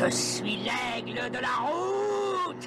Je suis l'aigle de la route.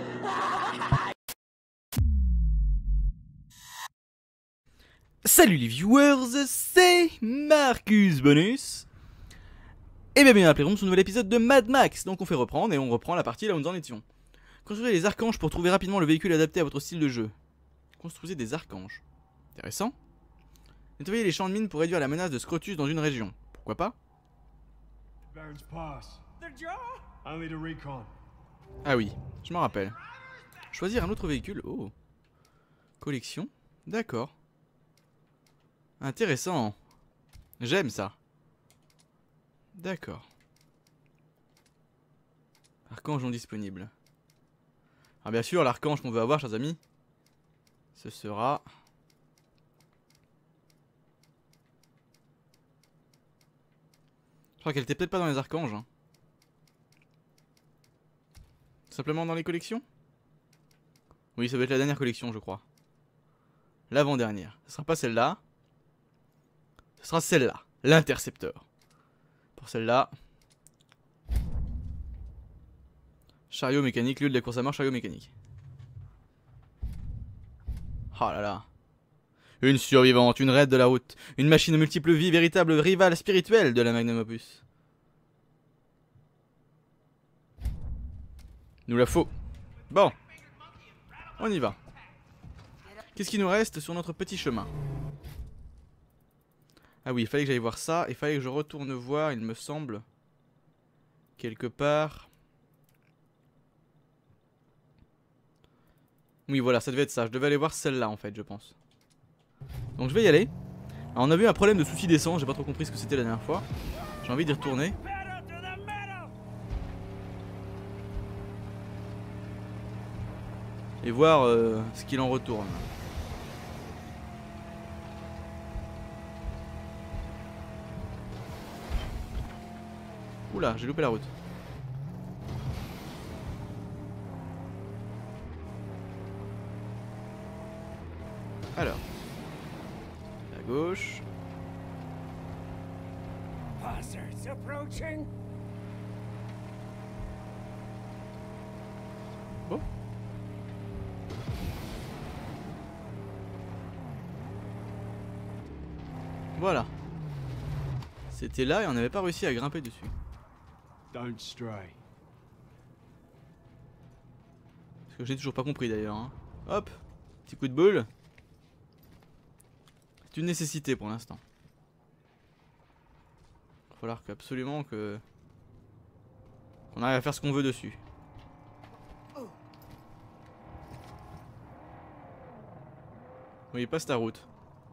Salut les viewers, c'est Marcus Bonus. Et bienvenue à la Playroom sur un nouvel épisode de Mad Max. Donc on fait reprendre et on reprend la partie là où nous en étions. Construisez les archanges pour trouver rapidement le véhicule adapté à votre style de jeu. Construisez des archanges. Intéressant. Nettoyez les champs de mines pour réduire la menace de Scrotus dans une région. Pourquoi pas? Baron's Pass. Only to recon. Ah oui, je m'en rappelle. Choisir un autre véhicule. Oh. Collection. D'accord. Intéressant. J'aime ça. D'accord. Archange non disponible. Alors bien sûr, l'archange qu'on veut avoir, chers amis, ce sera... Je crois qu'elle était peut-être pas dans les archanges. Hein. Simplement dans les collections? Oui, ça doit être la dernière collection, je crois. L'avant-dernière. Ce sera pas celle-là. Ce sera celle-là. L'intercepteur. Pour celle-là. Chariot mécanique, lieu de la course à mort, chariot mécanique. Oh là là. Une survivante, une raide de la route, une machine aux multiples vies, véritable rivale spirituelle de la Magnum Opus. Nous la faut. Bon. On y va. Qu'est-ce qui nous reste sur notre petit chemin? Ah oui, il fallait que j'aille voir ça. Il fallait que je retourne voir, il me semble. Quelque part. Oui, voilà, ça devait être ça. Je devais aller voir celle-là, en fait, je pense. Donc je vais y aller. Alors, on a vu un problème de souci d'essence. J'ai pas trop compris ce que c'était la dernière fois. J'ai envie d'y retourner. Et voir ce qu'il en retourne. Oula, j'ai loupé la route. Alors. À gauche. Buzzards approaching. Bon. Voilà. C'était là et on n'avait pas réussi à grimper dessus. Don't stray. Ce que j'ai toujours pas compris d'ailleurs. Hein. Hop, petit coup de boule. C'est une nécessité pour l'instant. Il va falloir qu'absolument qu'on arrive à faire ce qu'on veut dessus. Oui, passe ta route.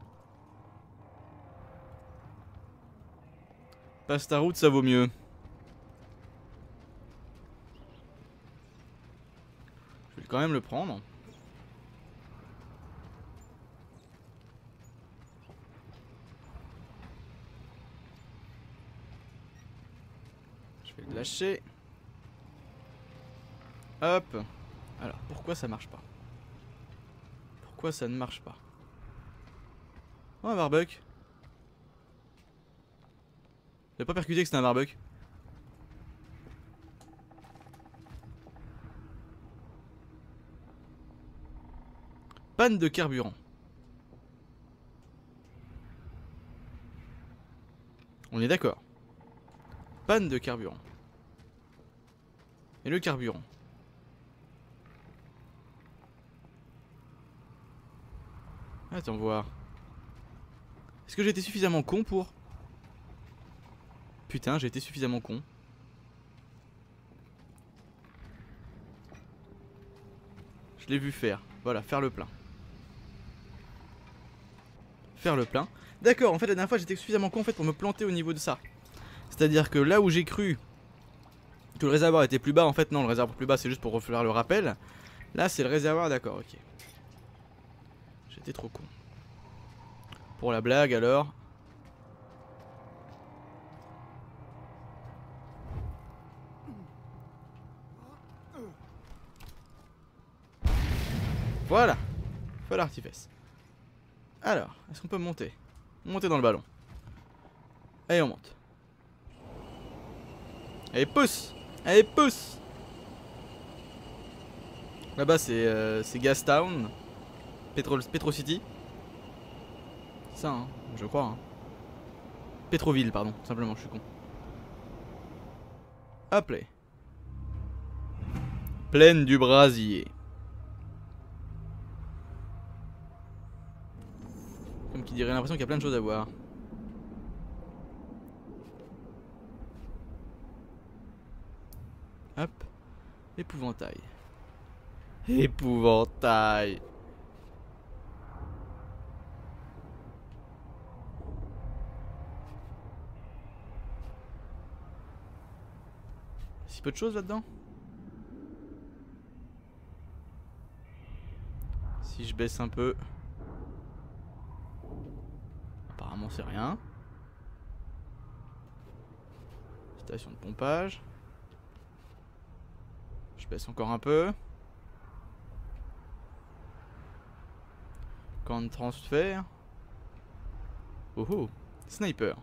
Passe ta route, ça vaut mieux. Je vais quand même le prendre. Je vais le lâcher. Hop. Alors, pourquoi ça marche pas? Pourquoi ça ne marche pas? Oh, un barbuck. J'ai pas percuté que c'était un barbuck. Panne de carburant. On est d'accord. Panne de carburant. Et le carburant. Attends voir. Est-ce que j'ai été suffisamment con pour... Putain, j'ai été suffisamment con. Je l'ai vu faire. Voilà, faire le plein. Faire le plein. D'accord, en fait la dernière fois j'étais suffisamment con en fait pour me planter au niveau de ça. C'est-à-dire que là où j'ai cru que le réservoir était plus bas, en fait non, le réservoir plus bas c'est juste pour refaire le rappel. Là c'est le réservoir, d'accord, ok. J'étais trop con. Pour la blague alors. Voilà. Feu d'artifice. Alors, est-ce qu'on peut monter? Monter dans le ballon. Allez, on monte. Allez, pousse! Allez, pousse. Là-bas, c'est Gastown. Petro City. C'est ça, hein, je crois. Hein. Petroville, pardon, simplement, je suis con. Hop là. Plaine du Brasier. Comme qui dirait l'impression qu'il y a plein de choses à voir. Hop. Épouvantail. Épouvantail. Si peu de choses là-dedans. Si je baisse un peu. Apparemment c'est rien. Station de pompage. Je baisse encore un peu. Camp de transfert. Oh oh. Sniper.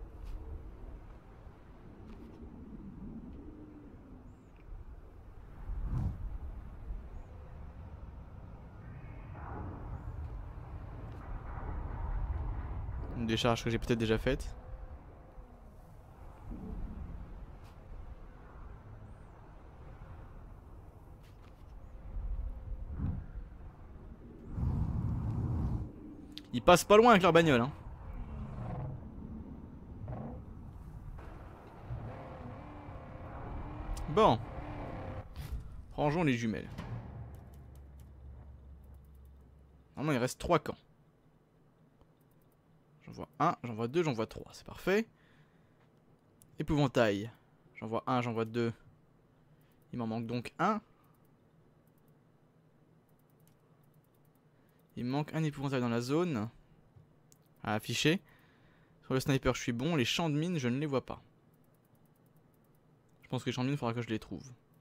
Une décharge que j'ai peut-être déjà faite. Ils passent pas loin avec leur bagnole, hein. Bon. Rangeons les jumelles. Normalement il reste 3 camps. J'en vois 1, j'en vois 2, j'en vois 3, c'est parfait. Épouvantail. J'en vois 1, j'en vois 2. Il m'en manque donc 1. Il me manque un épouvantail dans la zone. À afficher. Sur le sniper je suis bon, les champs de mine je ne les vois pas. Je pense que les champs de mine il faudra que je les trouve.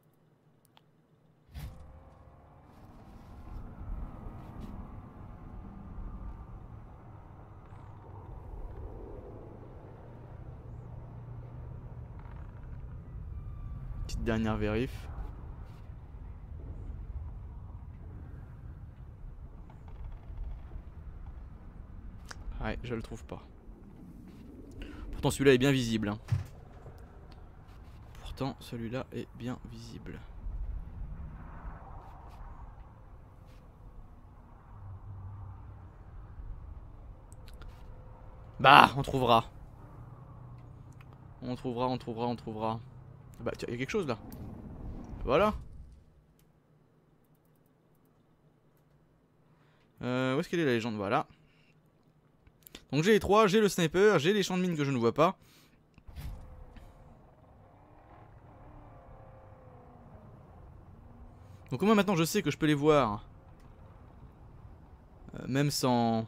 Petite dernière vérif. Ouais, je le trouve pas. Pourtant celui-là est bien visible. Hein. Pourtant celui-là est bien visible. Bah, on trouvera. On trouvera, on trouvera, on trouvera. Bah, tiens, il y a quelque chose là. Voilà. Où est-ce qu'elle est la légende? Voilà. Donc j'ai les 3, j'ai le sniper, j'ai les champs de mine que je ne vois pas. Donc au moins maintenant je sais que je peux les voir. Même sans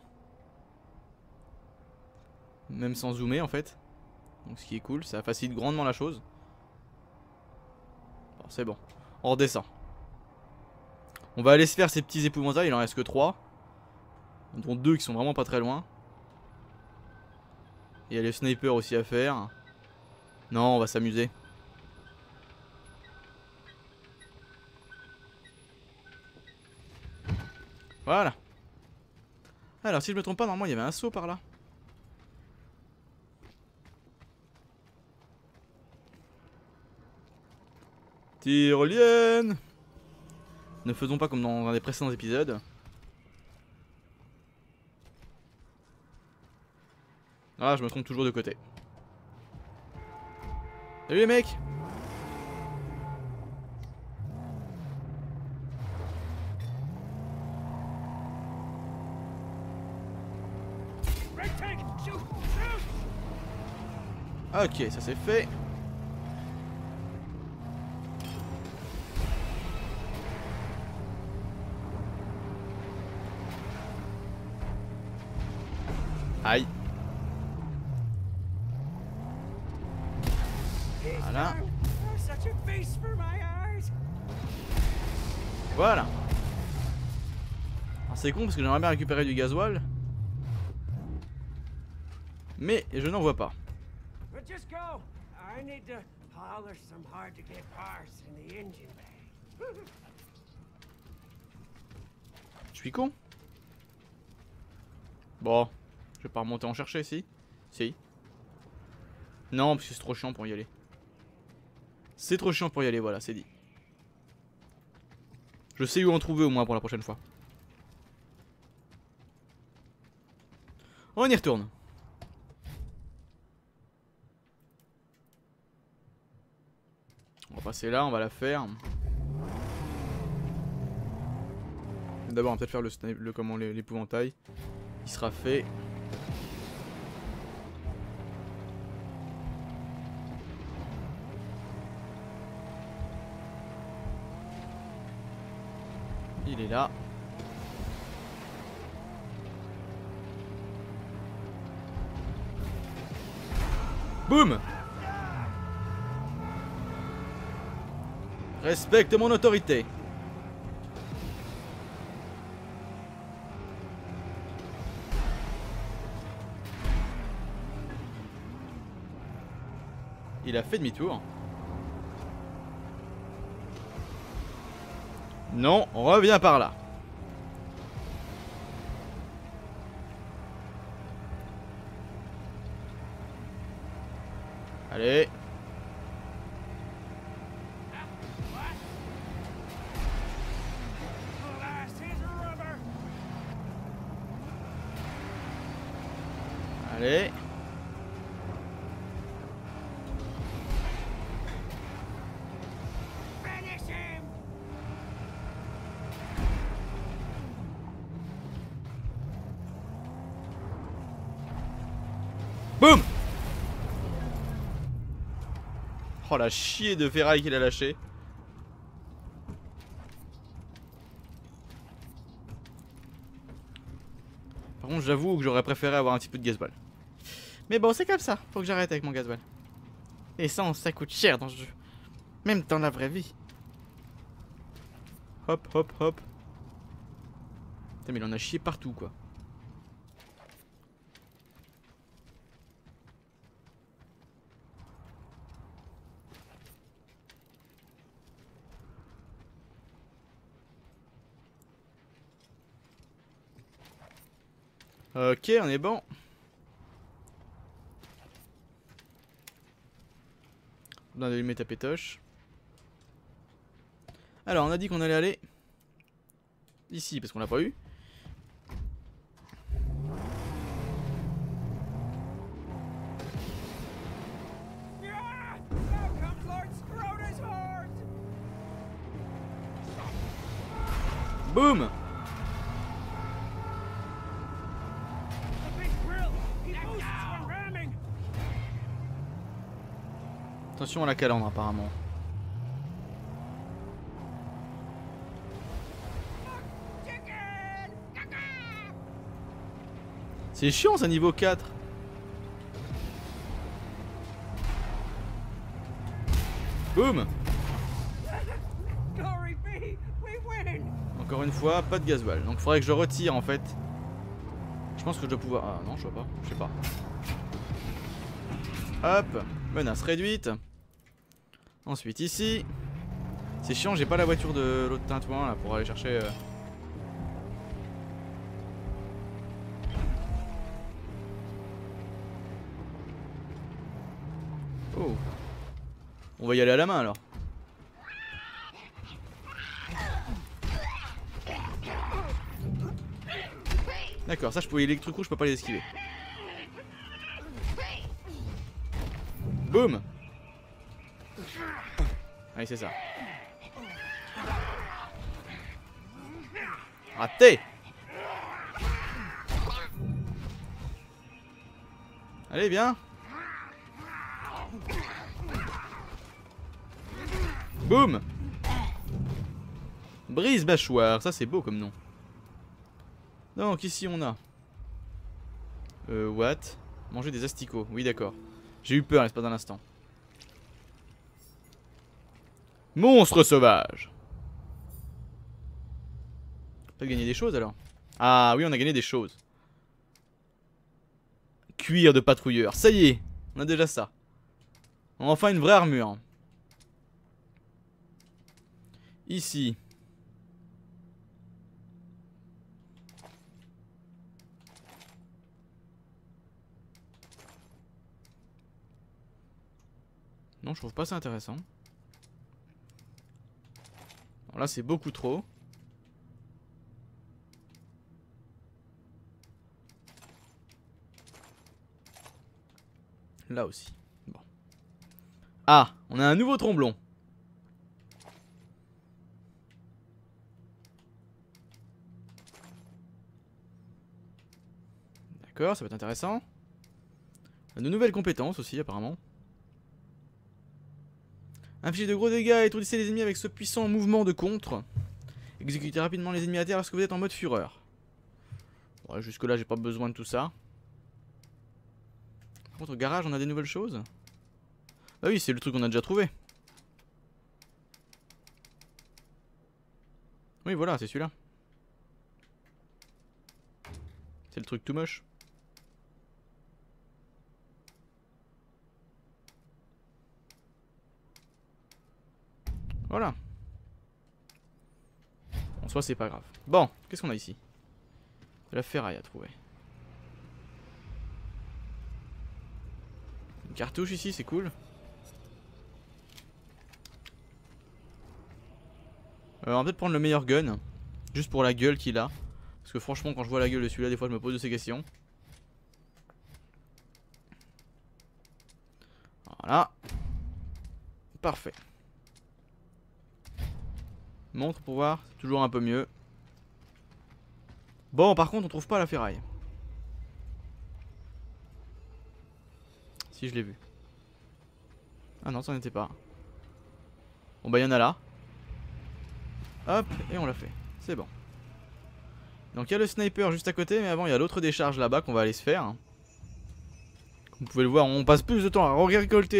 zoomer en fait. Donc ce qui est cool, ça facilite grandement la chose. Bon, c'est bon, on redescend. On va aller se faire ces petits épouvantails, il en reste que 3. Dont 2 qui sont vraiment pas très loin. Il y a les snipers aussi à faire. Non, on va s'amuser. Voilà. Alors si je me trompe pas, normalement il y avait un saut par là. Tyrolienne. Ne faisons pas comme dans un des précédents épisodes. Ah, je me trompe toujours de côté. Salut les mecs. Ok, ça c'est fait. Aïe. Voilà. Voilà. C'est con parce que j'aimerais bien récupérer du gasoil. Mais je n'en vois pas. Paul, there's some hard to get parts in the engine bay. Je suis con. Bon, je vais pas remonter en chercher, si. Si. Non, parce que c'est trop chiant pour y aller. C'est trop chiant pour y aller, voilà, c'est dit. Je sais où en trouver au moins pour la prochaine fois. On y retourne. On va passer là, on va la faire. D'abord, on va peut-être faire l'épouvantail. Il sera fait. Il est là. Boum! Respecte mon autorité. Il a fait demi-tour. Non, on revient par là. Allez. Allez. Boum! Oh la chier de ferraille qu'il a lâché. Par contre j'avoue que j'aurais préféré avoir un petit peu de gasoil. Mais bon c'est comme ça, faut que j'arrête avec mon gasoil. L'essence ça coûte cher dans ce jeu. Même dans la vraie vie. Hop hop hop. Putain mais il en a chié partout quoi. Ok, on est bon. On a allumé ta pétoche. Alors, on a dit qu'on allait aller ici parce qu'on l'a pas eu. Boum! Attention à la calandre apparemment. C'est chiant ça niveau 4. Boum. Encore une fois, pas de gasoil. Donc il faudrait que je retire en fait. Je pense que je dois pouvoir... Ah non, je vois pas. Je sais pas. Hop. Menace réduite. Ensuite ici. C'est chiant, j'ai pas la voiture de l'autre tintouin là pour aller chercher... Oh. On va y aller à la main alors. D'accord, ça je pouvais électrico, je peux pas les esquiver. Boum. Allez, c'est ça. Raté. Allez, viens. Boum. Brise mâchoire, ça c'est beau comme nom. Donc ici on a what? Manger des asticots, oui d'accord. J'ai eu peur l'espace d'un instant. Monstre sauvage. On peut gagner des choses alors. Ah oui on a gagné des choses. Cuir de patrouilleur, ça y est, on a déjà ça. Enfin une vraie armure. Ici. Non, je trouve pas ça intéressant. Alors là, c'est beaucoup trop. Là aussi. Bon. Ah, on a un nouveau tromblon. D'accord, ça va être intéressant. On a de nouvelles compétences aussi, apparemment. Infligez de gros dégâts, étourdissez les ennemis avec ce puissant mouvement de contre. Exécutez rapidement les ennemis à terre lorsque vous êtes en mode fureur. Ouais, jusque là j'ai pas besoin de tout ça. Par contre au garage on a des nouvelles choses. Bah oui, c'est le truc qu'on a déjà trouvé. Oui voilà, c'est celui-là. C'est le truc tout moche. Voilà. En soi c'est pas grave. Bon, qu'est-ce qu'on a ici? De la ferraille à trouver. Une cartouche ici, c'est cool. On va peut-être prendre le meilleur gun. Juste pour la gueule qu'il a. Parce que franchement quand je vois la gueule de celui-là, des fois je me pose de ces questions. Voilà. Parfait. Montre pour voir, c'est toujours un peu mieux. Bon, par contre, on trouve pas la ferraille. Si, je l'ai vu. Ah non, ça n'était pas. Bon, bah, il y en a là. Hop, et on l'a fait. C'est bon. Donc, il y a le sniper juste à côté, mais avant, il y a l'autre décharge là-bas qu'on va aller se faire. Comme vous pouvez le voir, on passe plus de temps à récolter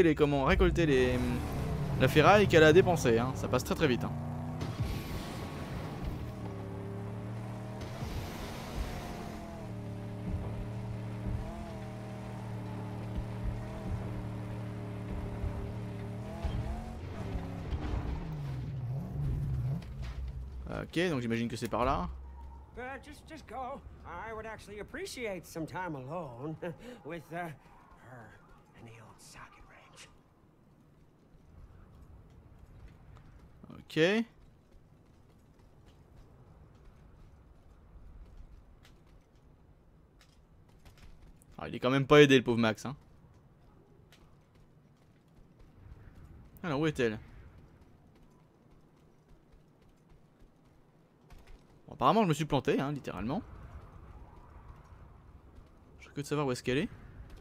la ferraille qu'à la dépenser. Hein. Ça passe très très vite. Hein. Ok, donc j'imagine que c'est par là. Just go. I would actually appreciate some time alone with her and the old socket wrench. Ok. Ah, il est quand même pas aidé le pauvre Max. Hein. Alors où est-elle? Bon, apparemment je me suis planté, hein, littéralement. Je serais que de savoir où est-ce qu'elle est.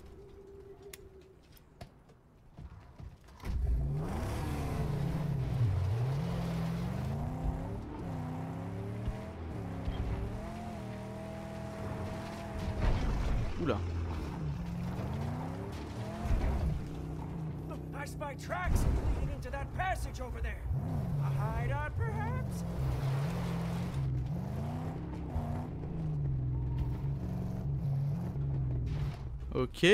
Oula. I spy tracks leading into that passage over there. A hideout, perhaps? Ok.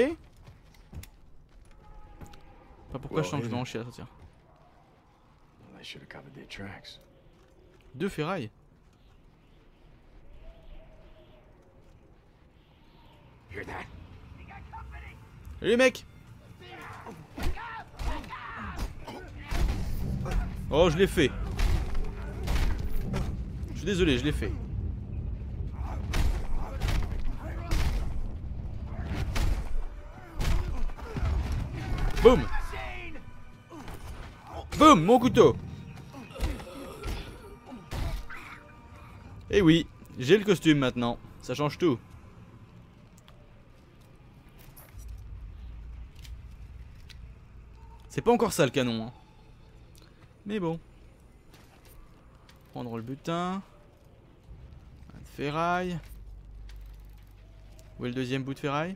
Pas pourquoi je sens que je vais en chier à sortir. They should have covered their tracks. Deux ferrailles. Hear that? Salut les mecs. Oh, je l'ai fait. Je suis désolé, je l'ai fait. Boum. Boum, mon couteau. Et oui, j'ai le costume maintenant. Ça change tout. C'est pas encore ça le canon. Hein. Mais bon. Prendre le butin. Un de ferraille. Où est le deuxième bout de ferraille?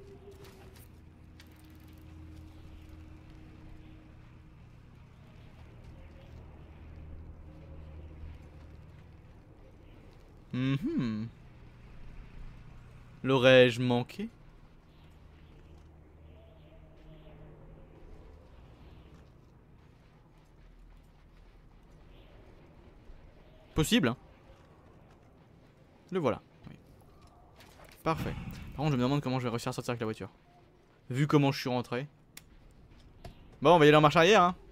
L'aurais-je manqué? Possible, hein. Le voilà. Oui. Parfait. Par contre, je me demande comment je vais réussir à sortir avec la voiture. Vu comment je suis rentré. Bon, on va y aller en marche arrière, hein.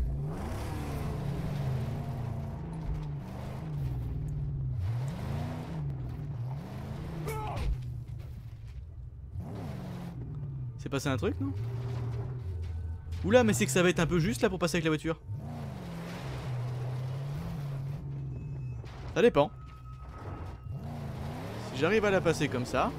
C'est passé un truc, non? Oula, mais c'est que ça va être un peu juste là pour passer avec la voiture. Ça dépend. Si j'arrive à la passer comme ça.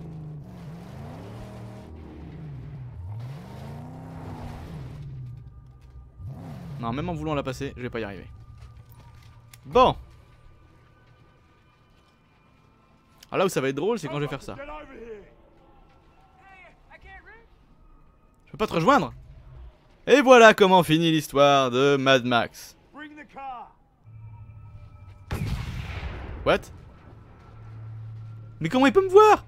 Non, même en voulant la passer, je vais pas y arriver. Bon. Alors là où ça va être drôle, c'est quand je vais faire ça. Je peux pas te rejoindre. Et voilà comment finit l'histoire de Mad Max. What? Mais comment il peut me voir?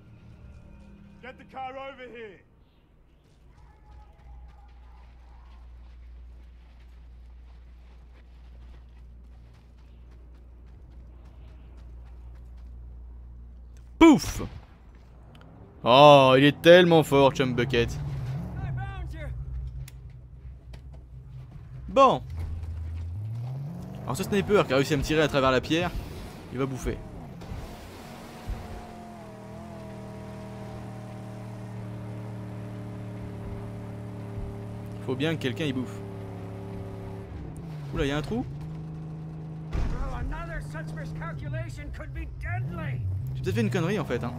Pouf! Oh, il est tellement fort, Chum Bucket. Bon. Alors ce sniper qui a réussi à me tirer à travers la pierre, il va bouffer. Faut bien que quelqu'un y bouffe. Oula, il y a un trou. J'ai peut-être fait une connerie en fait, hein.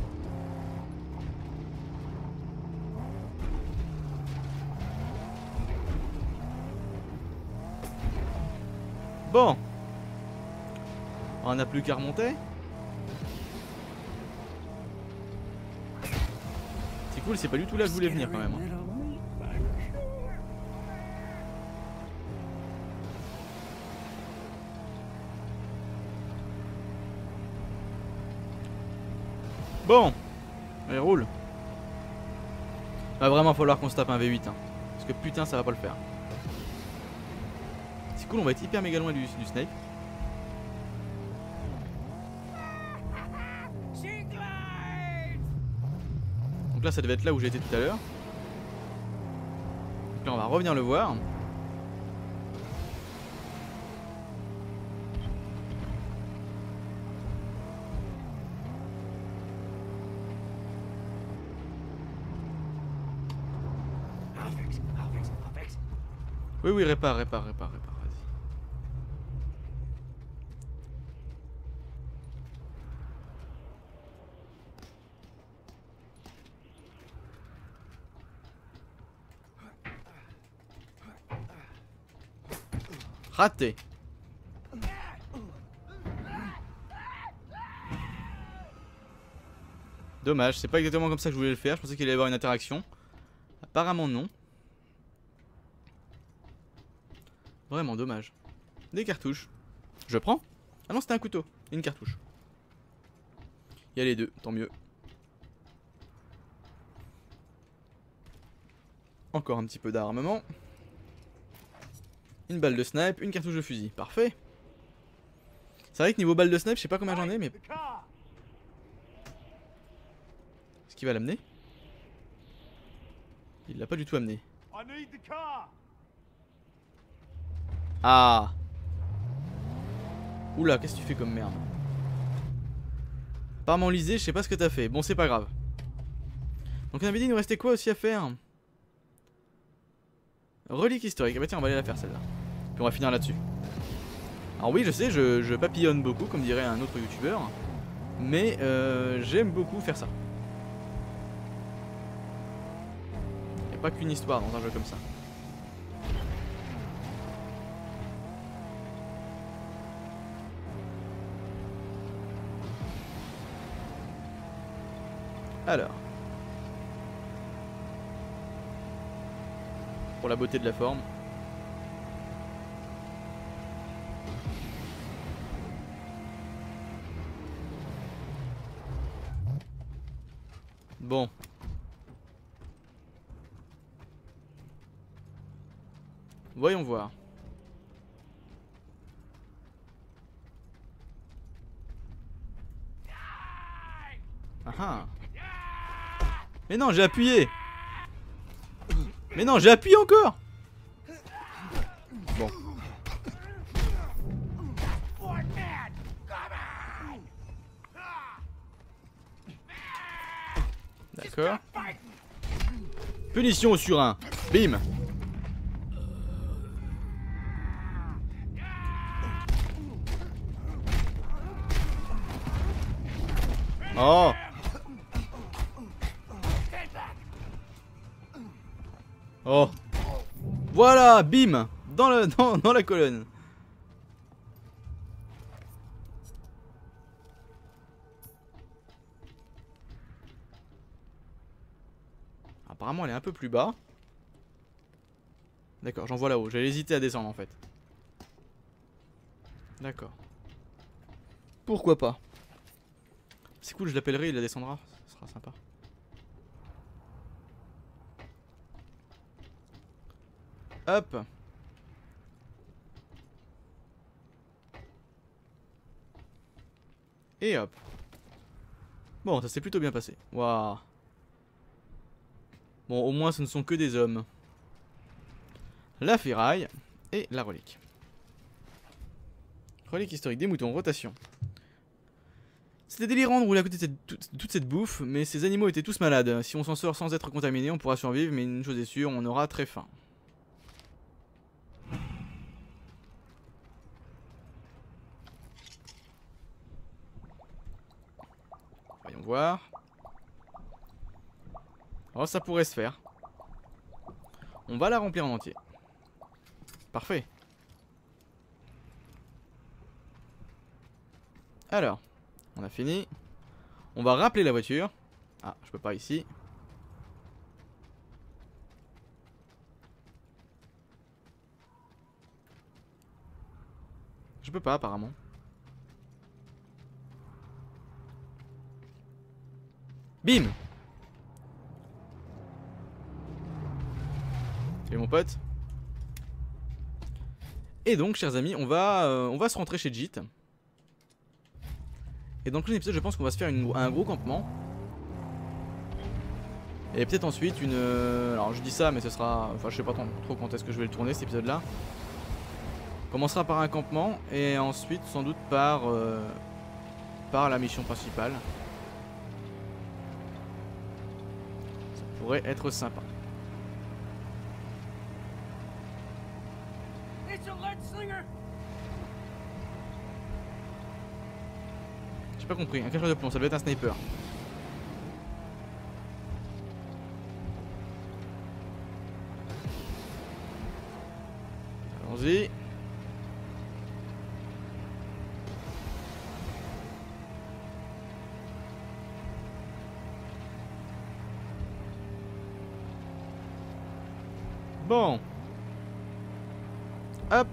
Bon. On n'a plus qu'à remonter. C'est cool, c'est pas du tout là que je voulais venir quand même. Bon. Allez, roule. Va vraiment falloir qu'on se tape un V8, hein. Parce que putain, ça va pas le faire. C'est cool, on va être hyper méga loin du snipe. Donc là ça devait être là où j'étais tout à l'heure. Donc là on va revenir le voir. Oui oui, répare, vas-y. Raté. Dommage, c'est pas exactement comme ça que je voulais le faire. Je pensais qu'il allait y avoir une interaction. Apparemment non. Vraiment dommage. Des cartouches. Je prends. Ah non, c'était un couteau. Et une cartouche. Il y a les deux, tant mieux. Encore un petit peu d'armement. Une balle de snipe, une cartouche de fusil. Parfait. C'est vrai que niveau balle de snipe, je sais pas combien j'en ai, mais... Est-ce qu'il va l'amener? Il l'a pas du tout amené. Ah. Oula, qu'est-ce que tu fais comme merde? Par m'enliser, je sais pas ce que t'as fait. Bon, c'est pas grave. Donc on avait dit, il nous restait quoi aussi à faire? Relique historique. Ah bah tiens, on va aller la faire celle-là. Puis on va finir là-dessus. Alors oui, je sais, je papillonne beaucoup, comme dirait un autre youtubeur. Mais j'aime beaucoup faire ça. Il n'y a pas qu'une histoire dans un jeu comme ça. Alors. Pour la beauté de la forme. Bon. Voyons voir. Ah ah. Mais non, j'ai appuyé. Mais non, j'ai appuyé encore. Bon. D'accord. Punition au surin. Bim. Oh. Oh. Voilà, bim. Dans la colonne. Apparemment elle est un peu plus bas. D'accord, j'en vois là-haut. J'allais hésiter à descendre en fait. D'accord. Pourquoi pas. C'est cool, je l'appellerai, il la descendra. Ce sera sympa. Hop. Et hop. Bon, ça s'est plutôt bien passé. Waouh. Bon, au moins ce ne sont que des hommes. La ferraille et la relique. Relique historique des moutons, rotation. C'était délirant de rouler à côté de toute cette bouffe, mais ces animaux étaient tous malades. Si on s'en sort sans être contaminé, on pourra survivre, mais une chose est sûre, on aura très faim. Voyons voir. Oh, ça pourrait se faire. On va la remplir en entier. Parfait. Alors, on a fini. On va rappeler la voiture. Ah, je peux pas ici. Je peux pas apparemment. Bim. Salut mon pote. Et donc, chers amis, on va se rentrer chez Jit. Et dans le prochain épisode, je pense qu'on va se faire un gros campement. Et peut-être ensuite une... alors je dis ça, mais ce sera... Enfin, je sais pas trop quand est-ce que je vais le tourner, cet épisode-là. On commencera par un campement, et ensuite, sans doute, par la mission principale. Ça pourrait être sympa. J'ai pas compris, un cacheur de plomb, ça doit être un sniper. Allons-y. Bon. Hop.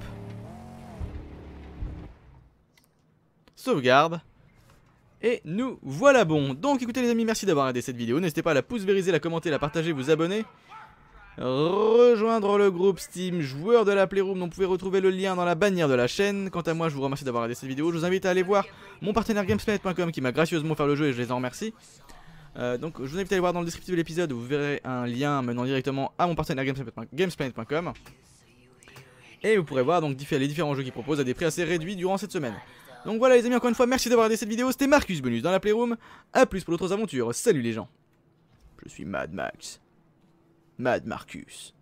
Sauvegarde. Et nous voilà bon. Donc écoutez les amis, merci d'avoir regardé cette vidéo. N'hésitez pas à la pouce vériser, la commenter, la partager, vous abonner. Rejoindre le groupe Steam joueur de la Playroom, dont vous pouvez retrouver le lien dans la bannière de la chaîne. Quant à moi, je vous remercie d'avoir regardé cette vidéo. Je vous invite à aller voir mon partenaire Gamesplanet.com qui m'a gracieusement offert le jeu et je les en remercie. Donc je vous invite à aller voir dans le descriptif de l'épisode où vous verrez un lien menant directement à mon partenaire Gamesplanet.com. Et vous pourrez voir donc les différents jeux qu'il propose à des prix assez réduits durant cette semaine. Donc voilà les amis, encore une fois merci d'avoir regardé cette vidéo. C'était Marcus Bonus dans la Playroom. A plus pour d'autres aventures. Salut les gens. Je suis Mad Max. Mad Marcus.